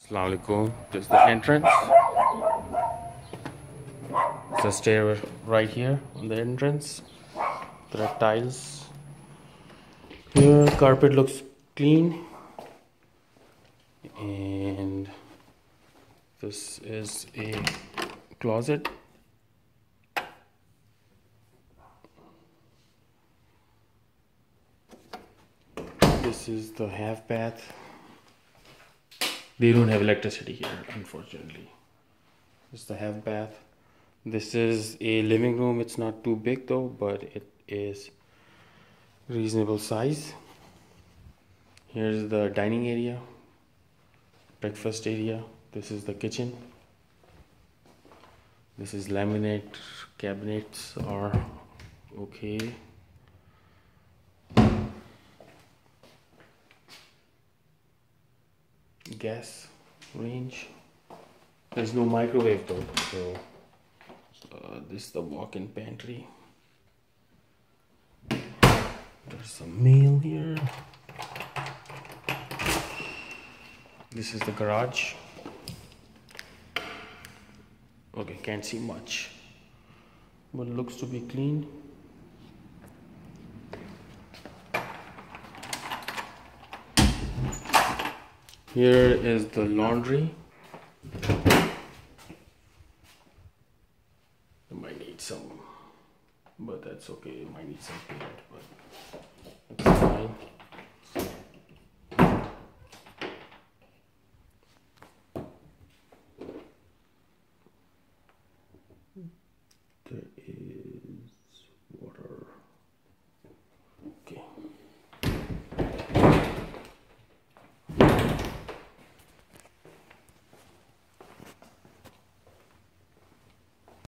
Assalamualaikum. This is the entrance. It's a stair right here on the entrance. There are tiles. Here, carpet looks clean. And this is a closet. This is the half bath. They don't have electricity here, unfortunately. This is the half bath. This is a living room. It's not too big though, but it is reasonable size. Here's the dining area, breakfast area. This is the kitchen. This is laminate cabinets are okay. Gas range. There's no microwave though, so this is the walk-in pantry. There's some mail here. This is the garage. Okay, can't see much, but it looks to be clean. Here is the laundry. It might need some, but that's okay. It might need some paint, but it's fine. There is